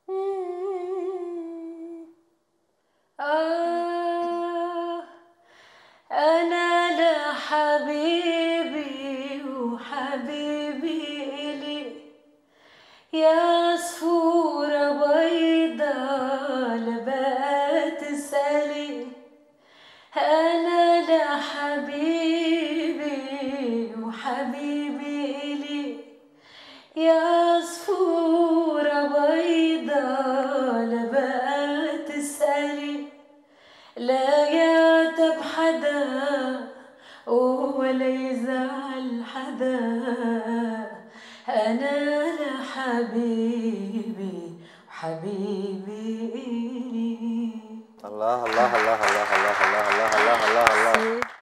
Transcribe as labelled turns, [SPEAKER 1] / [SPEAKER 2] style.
[SPEAKER 1] آه أنا لحبيبي وحبيبي إلي، يا عصفورة بيضة لبقى تسألي. أنا لحبيبي وحبيبي إلي، يا عصفورة بيضة لبقى تسألي. لا يعتب حدا ولا يزعل حدا، أنا لحبيبي وحبيبي إلي.
[SPEAKER 2] الله الله الله الله الله الله الله الله الله.